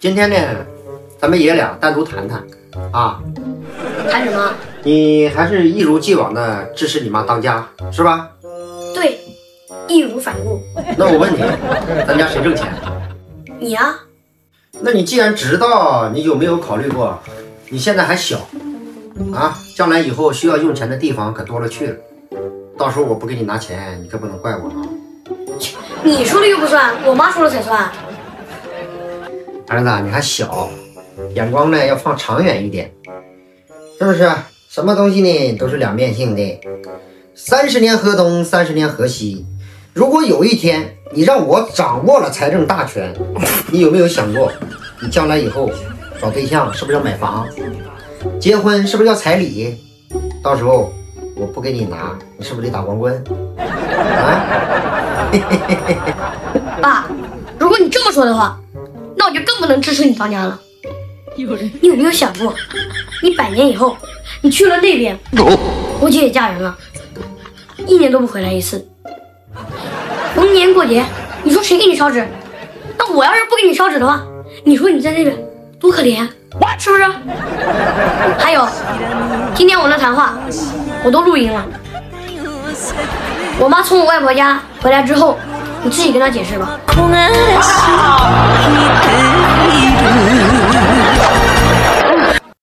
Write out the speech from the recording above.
今天呢，咱们爷俩单独谈谈啊。 谈什么？ 你还是一如既往的支持你妈当家，是吧？ 对，义无反顾。 那我问你，咱家谁挣钱？ 你啊？ 那你既然知道，你有没有考虑过，你现在还小啊，将来以后需要用钱的地方可多了去了。到时候我不给你拿钱，你可不能怪我啊。 你说了又不算，我妈说了才算。 儿子，你还小，眼光呢要放长远一点，是不是？什么东西呢都是两面性的，30年河东，30年河西。如果有一天你让我掌握了财政大权，你有没有想过，你将来以后找对象是不是要买房，结婚是不是要彩礼？到时候我不给你拿，你是不是得打光棍啊？ 爸，如果你这么说的话，那我就更不能支持你当家了。你有没有想过，你100年以后，你去了那边，我姐也嫁人了，1年都不回来一次。逢年过节，你说谁给你烧纸？那我要是不给你烧纸的话，你说你在那边多可怜，是不是？还有，今天我那谈话我都录音了。我妈从我外婆家回来之后，你自己跟她解释吧。